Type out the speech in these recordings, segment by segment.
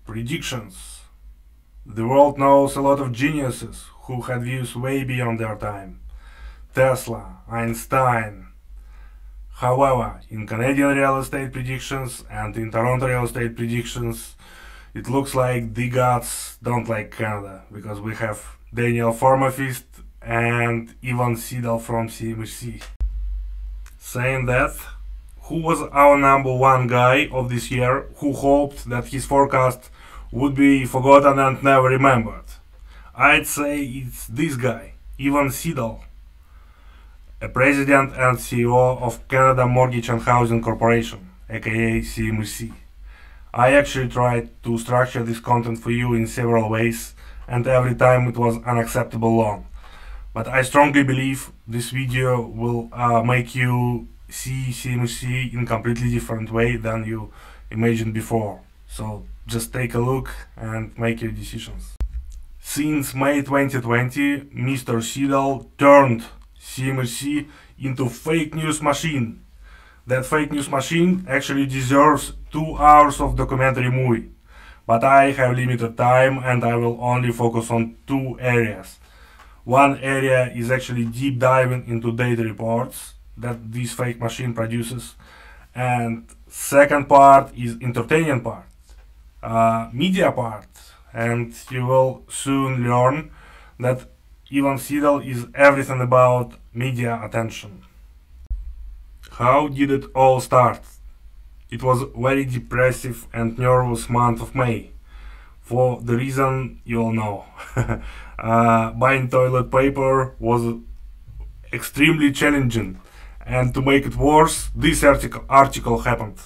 Predictions. The world knows a lot of geniuses who had views way beyond their time. Tesla, Einstein. However, in Canadian real estate predictions and in Toronto real estate predictions, it looks like the gods don't like Canada, because we have Daniel Formafist and Ivan Sidal from CMHC. Saying that, who was our number one guy of this year who hoped that his forecast would be forgotten and never remembered? I'd say it's this guy, Ivan Sidal, a president and CEO of Canada Mortgage and Housing Corporation, aka CMHC. I actually tried to structure this content for you in several ways, and every time it was unacceptable long. But I strongly believe this video will make you see CMHC in a completely different way than you imagined before. So just take a look and make your decisions. Since May 2020, Mr. Sidal turned CMHC into fake news machine. That fake news machine actually deserves 2 hours of documentary movie. But I have limited time and I will only focus on 2 areas. One area is actually deep diving into data reports that this fake machine produces, and second part is entertaining part, media part, and you will soon learn that Ivan Sidal is everything about media attention. How did it all start? It was very depressive and nervous month of May, for the reason you all know. Buying toilet paper was extremely challenging, and to make it worse, this article happened.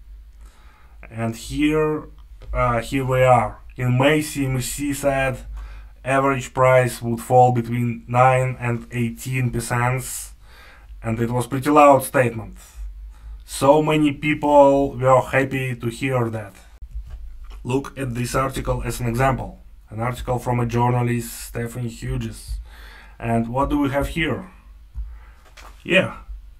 And here we are. In May, CMHC said average price would fall between 9 and 18%, and it was pretty loud statement. So many people were happy to hear that. Look at this article as an example. An article from a journalist, Stephanie Hughes. And what do we have here? Yeah,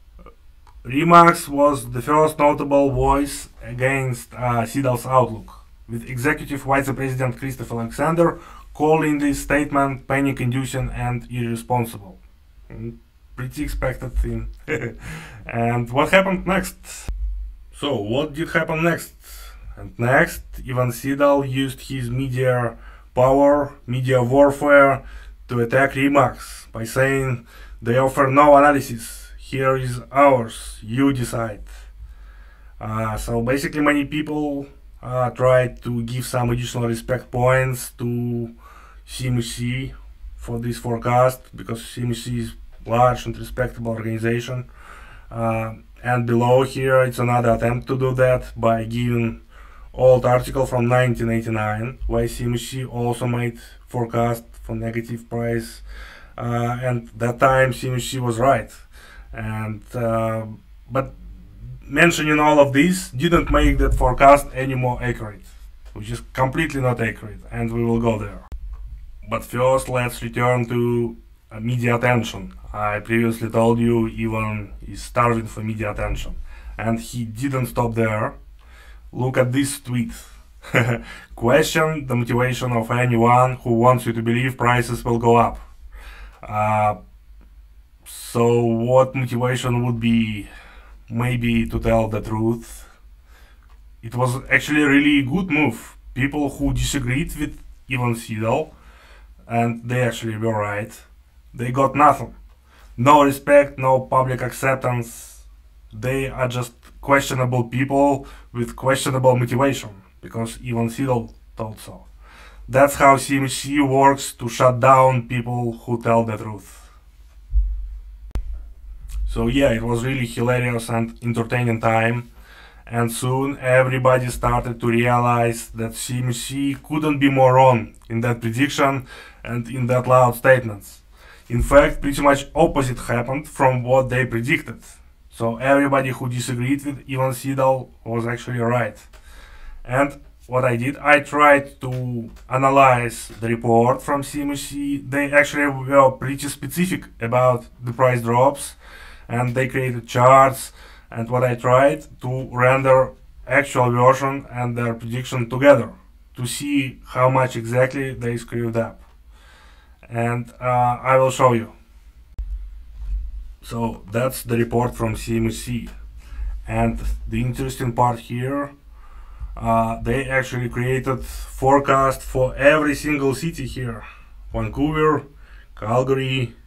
Remax was the first notable voice against Sidal's outlook, with Executive Vice President Christopher Alexander calling this statement panic-inducing and irresponsible. Pretty expected thing. And what happened next? So, what did happen next? And next, Ivan Sidal used his media power, media warfare, to attack Remax by saying they offer no analysis. Here is ours, you decide. So basically many people tried to give some additional respect points to CMHC for this forecast, because CMHC is large and respectable organization. And below here it's another attempt to do that by giving old article from 1989 why CMHC also made forecast for negative price, and that time CMHC was right. And but mentioning all of this didn't make that forecast any more accurate, which is completely not accurate, and we will go there. But first, let's return to media attention. I previously told you Ivan is starving for media attention, and he didn't stop there. Look at this tweet. Question the motivation of anyone who wants you to believe prices will go up. So what motivation would be? Maybe to tell the truth. It was actually a really good move. People who disagreed with Ivan Sidal, and they actually were right, they got nothing. No respect, no public acceptance. They are just questionable people with questionable motivation, because Ivan Sidal told so. That's how CMHC works to shut down people who tell the truth. So yeah, it was really hilarious and entertaining time, and soon everybody started to realize that CMHC couldn't be more wrong in that prediction and in that loud statements. In fact, pretty much opposite happened from what they predicted. So everybody who disagreed with Ivan Sidal was actually right. And what I did, I tried to analyze the report from CMHC. They actually were pretty specific about the price drops, and they created charts, and what I tried to render actual version and their prediction together. to see how much exactly they screwed up. And I will show you. So that's the report from CMHC. And the interesting part here, they actually created forecast for every single city here. Vancouver, Calgary,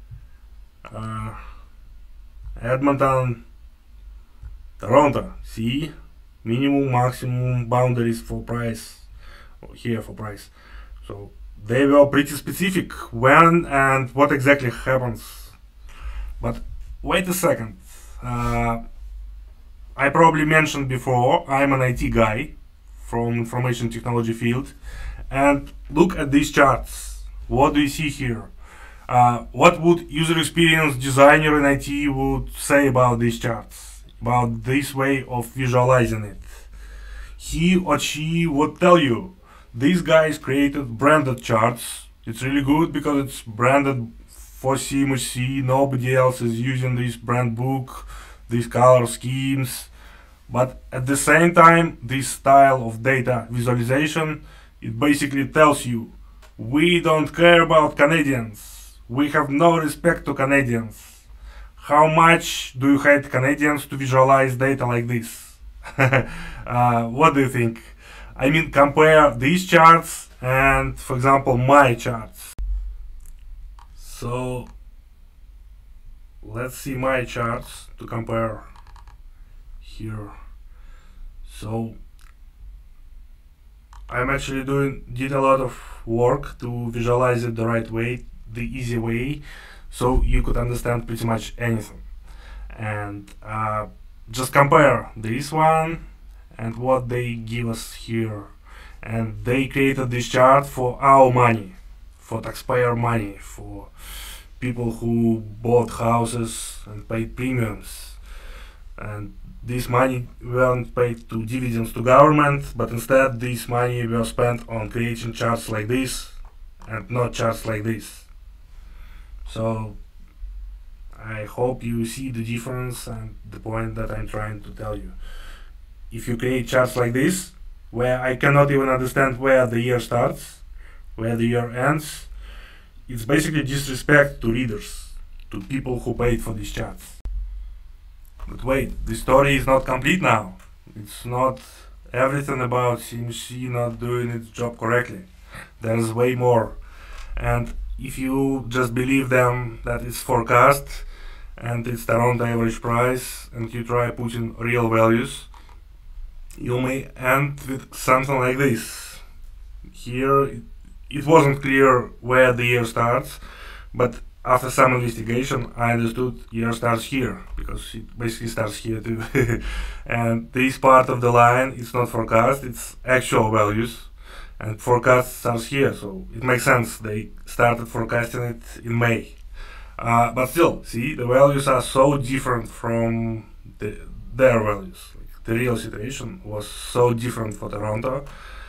Edmonton, Toronto. See? Minimum, maximum boundaries for price. Here for price. So they were pretty specific when and what exactly happens. But wait a second. I probably mentioned before, I'm an IT guy from information technology field, and look at these charts. What do you see here? What would user experience designer in IT would say about these charts, about this way of visualizing it? He or she would tell you, these guys created branded charts. It's really good because it's branded for CMHC. Nobody else is using this brand book, these color schemes. But at the same time, this style of data visualization, it basically tells you, we don't care about Canadians. We have no respect to Canadians. How much do you hate Canadians to visualize data like this? What do you think? I mean, compare these charts and, for example, my charts. So let's see my charts to compare here. So I'm actually did a lot of work to visualize it the right way, the easy way, so you could understand pretty much anything. And just compare this one and what they give us here. And they created this chart for our money, for taxpayer money, for people who bought houses and paid premiums. And this money weren't paid to dividends to government, but instead this money was spent on creating charts like this and not charts like this. So I hope you see the difference and the point that I'm trying to tell you. If you create charts like this, where I cannot even understand where the year starts, where the year ends, it's basically disrespect to readers, to people who paid for these charts. But wait, the story is not complete now. It's not everything about CMHC not doing its job correctly. There's way more. And if you just believe them that it's forecast and it's Toronto average price and you try putting real values, you may end with something like this. Here it wasn't clear where the year starts, but after some investigation I understood year starts here, because it basically starts here too. And this part of the line is not forecast, it's actual values, and forecast starts here, so it makes sense they started forecasting it in May. But still, see, the values are so different from their values. The real situation was so different for Toronto,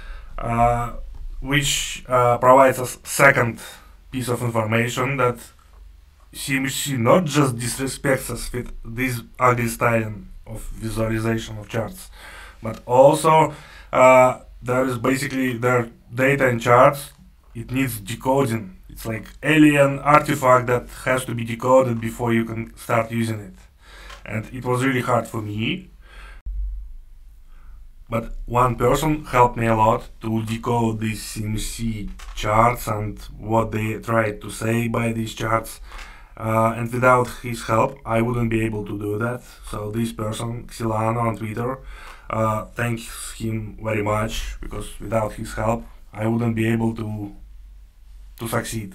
which provides us second piece of information that CMHC not just disrespects us with this ugly style of visualization of charts, but also there is basically their data in charts, it needs decoding. It's like alien artifact that has to be decoded before you can start using it. And it was really hard for me. But one person helped me a lot to decode these CMHC charts and what they tried to say by these charts. And without his help, I wouldn't be able to do that. So this person, Xilano on Twitter, thanks him very much, because without his help, I wouldn't be able to succeed.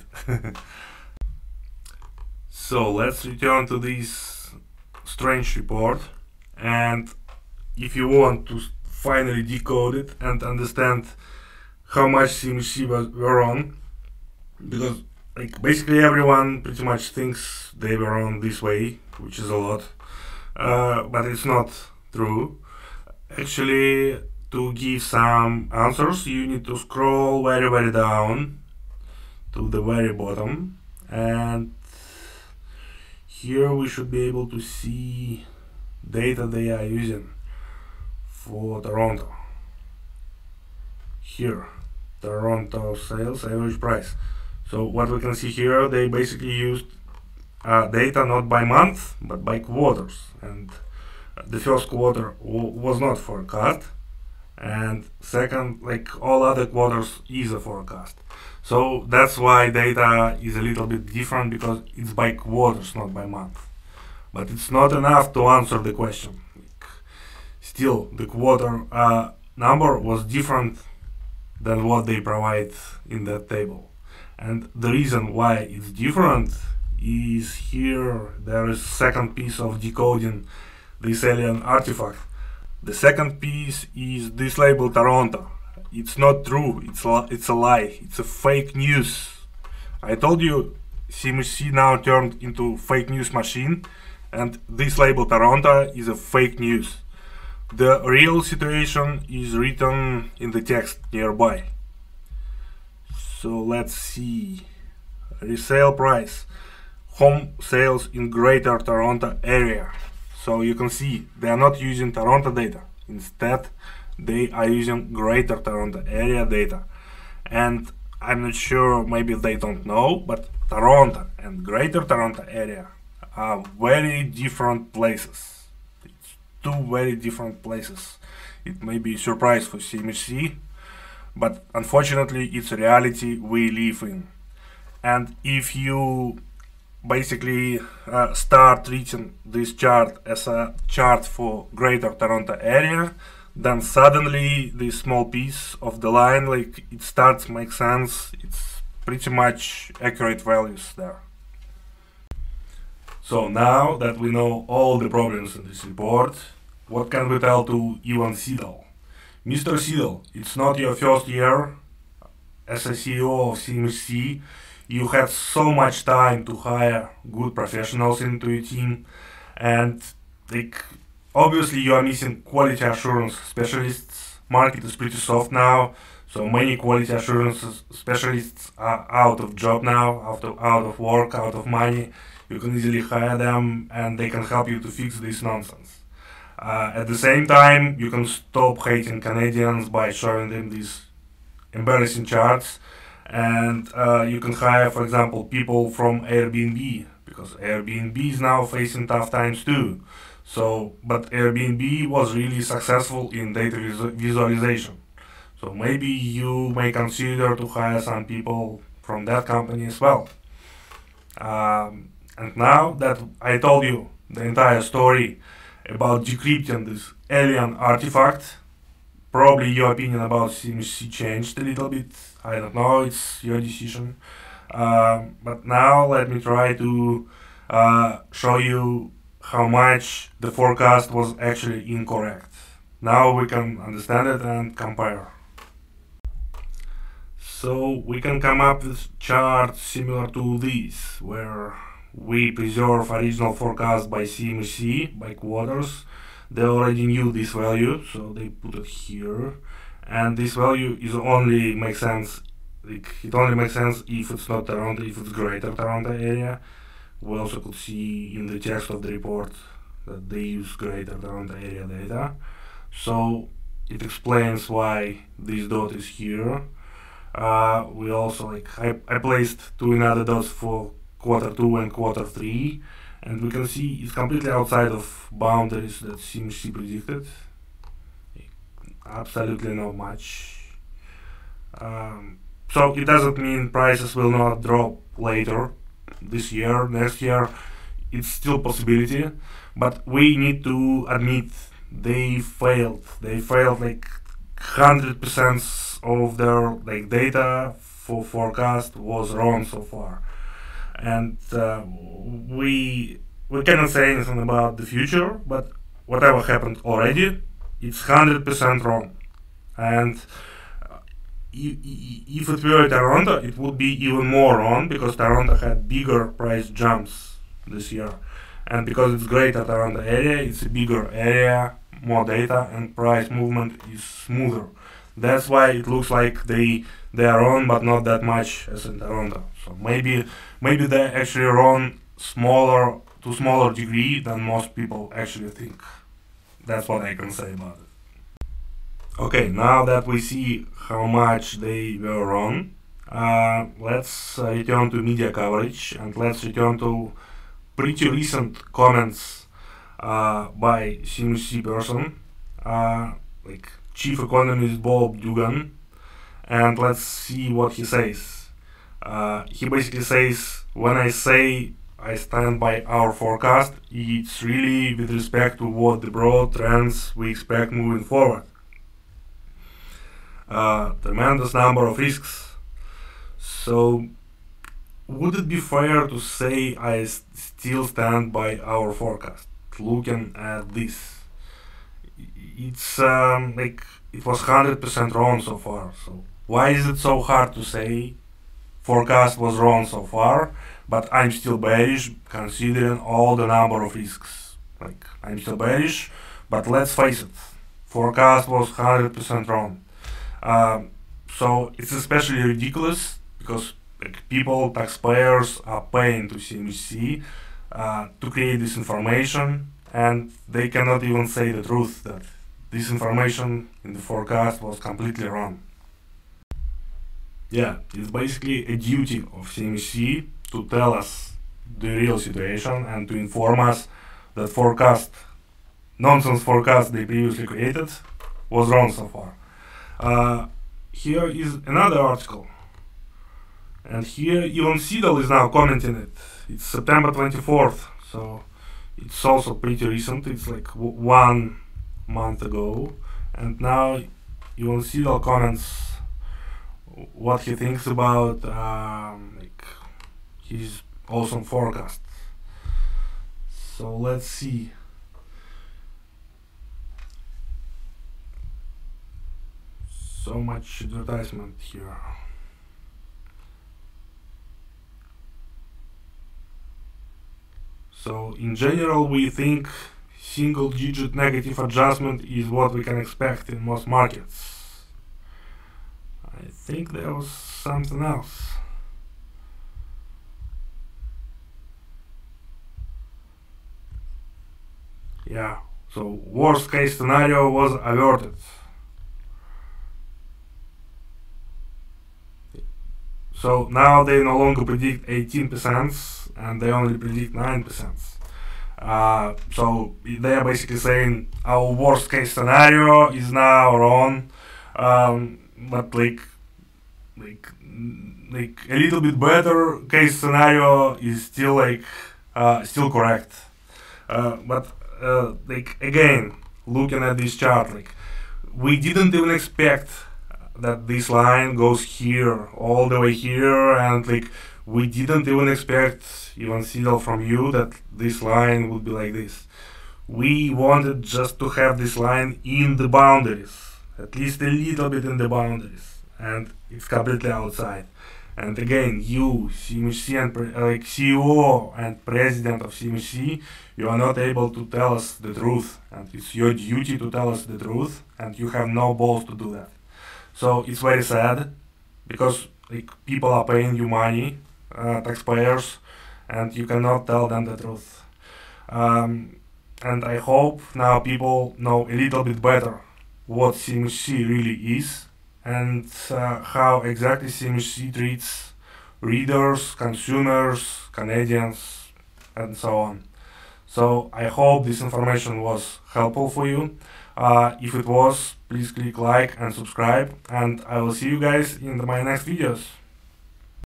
So let's return to this strange report, and if you want to finally decode it and understand how much CMHC were wrong, because like basically everyone pretty much thinks they were wrong this way, which is a lot, but it's not true. Actually, to give some answers, you need to scroll very down to the very bottom, and here we should be able to see data they are using for Toronto. here, Toronto sales average price. So what we can see here, they basically used data not by month but by quarters, and the first quarter was not forecast, and second, like all other quarters, is a forecast. So that's why data is a little bit different, because it's by quarters, not by month. But it's not enough to answer the question. Still, the quarter number was different than what they provide in that table. And the reason why it's different is here. There is second piece of decoding this alien artifact. The second piece is this label Toronto. It's not true, it's a lie, it's a fake news. I told you CMHC now turned into fake news machine, and this label Toronto is a fake news. The real situation is written in the text nearby. So let's see. Resale price. Home sales in Greater Toronto area. So you can see they are not using Toronto data. Instead, they are using Greater Toronto area data. And I'm not sure, maybe they don't know, but Toronto and Greater Toronto area are very different places. It's two very different places. It may be a surprise for CMHC, but unfortunately it's a reality we live in. And if you basically start treating this chart as a chart for Greater Toronto area, then suddenly this small piece of the line, like, it starts to make sense. It's pretty much accurate values there. So now that we know all the problems in this report, what can we tell to Ivan Sidal? Mr. Sidal, it's not your first year as a CEO of CMHC. You had so much time to hire good professionals into your team, and like, obviously you are missing quality assurance specialists. Market is pretty soft now, so many quality assurance specialists are out of job now, out of work, out of money. You can easily hire them, and they can help you to fix this nonsense. At the same time, you can stop hating Canadians by showing them these embarrassing charts, and you can hire, for example, people from Airbnb, because Airbnb is now facing tough times too. So, but Airbnb was really successful in data visualization. So maybe you may consider to hire some people from that company as well. And now that I told you the entire story about decrypting this alien artifact, probably your opinion about CMHC changed a little bit. I don't know, it's your decision. But now let me try to show you how much the forecast was actually incorrect. Now we can understand it and compare. So we can come up with charts similar to this, where we preserve original forecast by CMHC, by quarters. They already knew this value, so they put it here. And this value is only makes sense, like, it only makes sense if it's not Toronto, if it's Greater Toronto area. We also could see in the text of the report that they use Greater Toronto area data. So it explains why this dot is here. We also, like, I placed two another dots for Q2 and Q3, and we can see it's completely outside of boundaries that CMHC predicted. Absolutely not much. So it doesn't mean prices will not drop later, this year, next year. It's still a possibility, but we need to admit they failed. They failed like 100% of their data for forecast was wrong so far. And we cannot say anything about the future, but whatever happened already, it's 100% wrong. And if it were Toronto, it would be even more wrong, because Toronto had bigger price jumps this year. And because it's Greater Toronto area, it's a bigger area, more data, and price movement is smoother. That's why it looks like they are wrong, but not that much as in Toronto. So maybe they're actually wrong to smaller degree than most people actually think. That's what I can say about it. Okay, now that we see how much they were wrong, let's return to media coverage and let's return to pretty recent comments by CMHC person, like chief economist Bob Duggan, and let's see what he says. He basically says, when I say I stand by our forecast, it's really with respect to what the broad trends we expect moving forward. Tremendous number of risks. So, would it be fair to say I still stand by our forecast? Looking at this, it's like it was 100% wrong so far. So, why is it so hard to say forecast was wrong so far, but I'm still bearish considering all the number of risks? Like, I'm still bearish, but let's face it, forecast was 100% wrong. So it's especially ridiculous because like, people, taxpayers are paying to CMHC to create this information, and they cannot even say the truth that this information in the forecast was completely wrong. Yeah, it's basically a duty of CMHC to tell us the real situation and to inform us that nonsense forecast they previously created was wrong so far. Here is another article, and here even CIDL is now commenting it. It's September 24th, so it's also pretty recent. It's like 1 month ago, and now even CIDL comments what he thinks about like his awesome forecast. So let's see. So much advertisement here. So in general we think single-digit negative adjustment is what we can expect in most markets. I think there was something else. Yeah, so worst case scenario was averted. So now they no longer predict 18% and they only predict 9%. So they are basically saying our worst case scenario is now wrong, but like a little bit better case scenario is still still correct. But like again, looking at this chart, like we didn't even expect that this line goes here all the way here, and like we didn't even expect even signal from you that this line would be like this. We wanted just to have this line in the boundaries, at least a little bit in the boundaries, and it's completely outside. And again, you, CMHC and like CEO and president of CMHC, you are not able to tell us the truth, and it's your duty to tell us the truth, and you have no balls to do that. So it's very sad because like people are paying you money, taxpayers, and you cannot tell them the truth. And I hope now people know a little bit better what CMHC really is and how exactly CMHC treats readers, consumers, Canadians, and so on. So I hope this information was helpful for you. If it was, please click like and subscribe, and I will see you guys in my next videos.